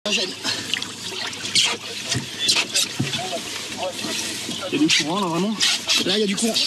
Il y a du courant là vraiment. Là il y a du courant.